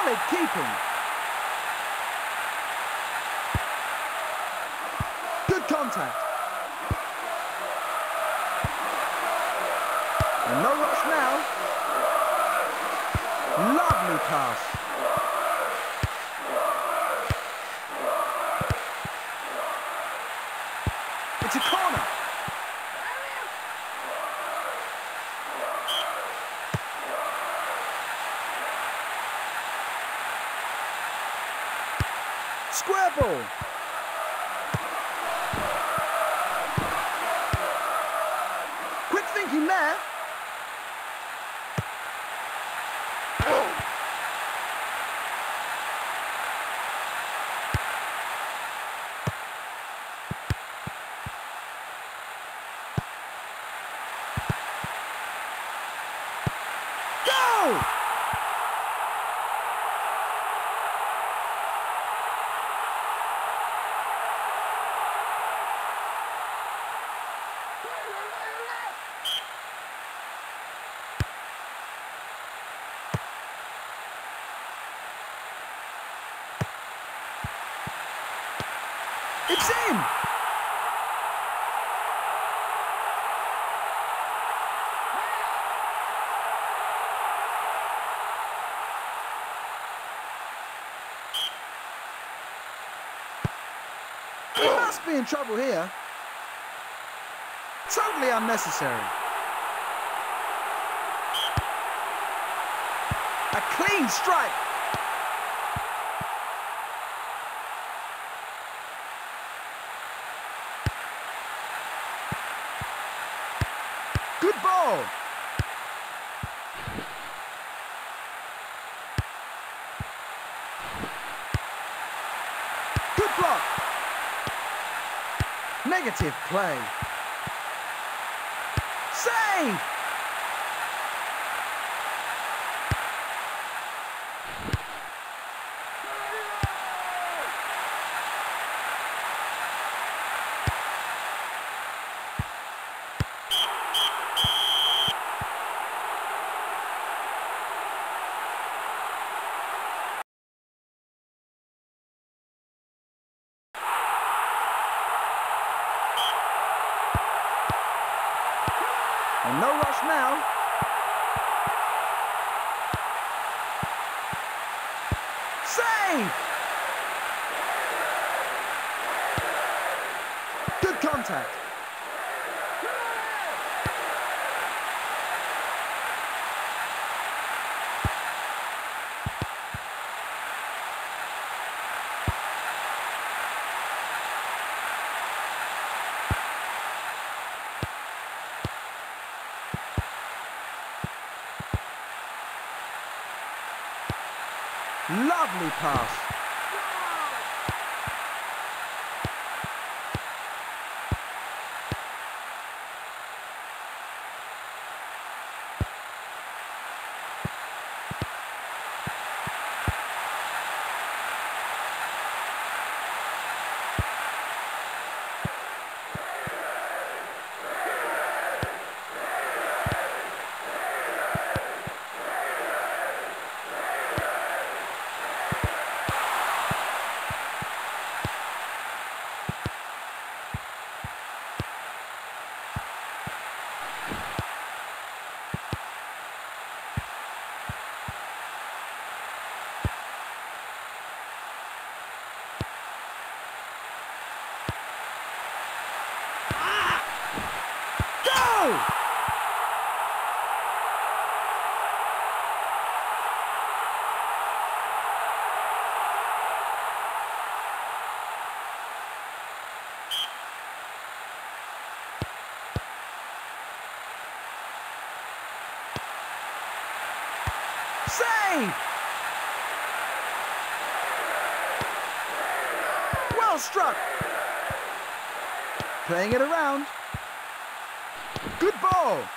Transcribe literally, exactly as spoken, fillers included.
Solid keeping. Good contact. And no rush now. Lovely pass. It's a corner. Square ball. Quick thinking there. Go! It's in! He must be in trouble here. Totally unnecessary. A clean strike. Good ball. Good block. Negative play. Save! And no rush now. Save! Good contact. Lovely pass. Save! Well struck. Playing it around. Good ball.